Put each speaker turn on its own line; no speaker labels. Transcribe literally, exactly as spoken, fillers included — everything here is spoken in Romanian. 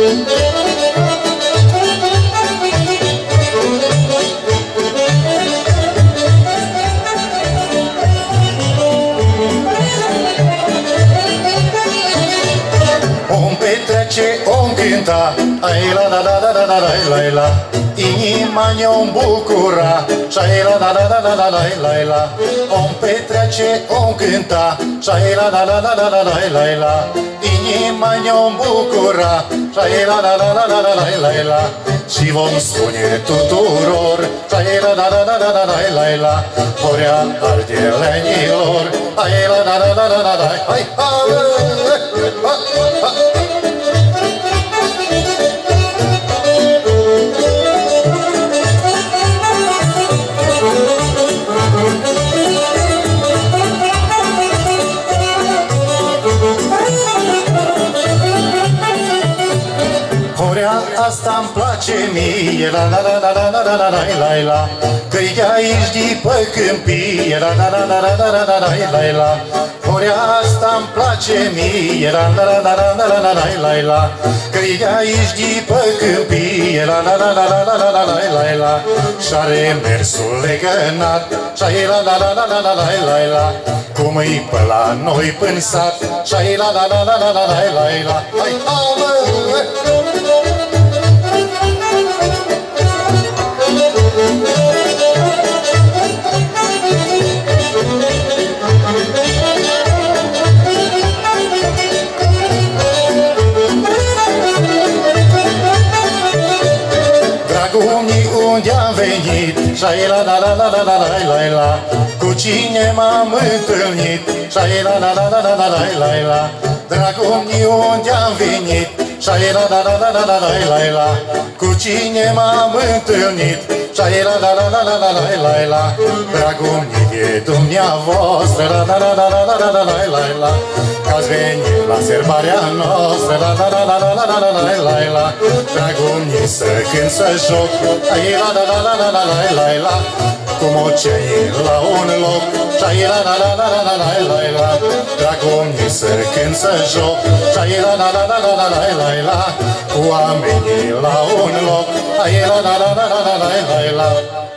Om petrece, om cânta, ai la la la la la la la la la. Inima ne-o bucura, și-ai la la la la la la la la la. Om petrece, om cânta, și-ai la la la la la la la la la. Inima ne-o bucura, și-ai la la la la la la la la la. Și vom spune tuturor, și-ai la la la la la la la la la. Horea ardelenilor, ai la la la la la la la. Hai, hai, Horea asta-mi place mie, la la la la la la la la la la la. Că-i de aici de pe câmpie, la la la la la la la la la la la. Horea asta-mi place mie, la la la la la la la la la la. Că-i de aici de pe câmpie, la la la la la la la la la la la. Și-are mersul legănat, și-ai la la la la la la la la la. Cum-i pe la noi până sat, și-ai la la la la la la la la la. Hai, hai, Dragumii, unde-am venit, și-ai la la la la la la la la la. Cu cine m-am întâlnit, și-ai la la la la la la la la la. Dragumii, unde-am venit, și-ai la la la la la la la la la. Cu cine m-am întâlnit, și-ai la la la la la la la la la. Dragumii de dumneavoastră, la la la la la la la la la la. Că-ați venit la sărbarea noastră, la la la la la la la la la la. Dragumii să cânt, să joc, ai la la la la la la la la la. Cum o cei la un loc, și-ai la la la la la la la la la. Dragumii să cânt, să joc, și-ai la la la la la la la la la. Cu oamenii la un loc, ai la la la la la la la la la.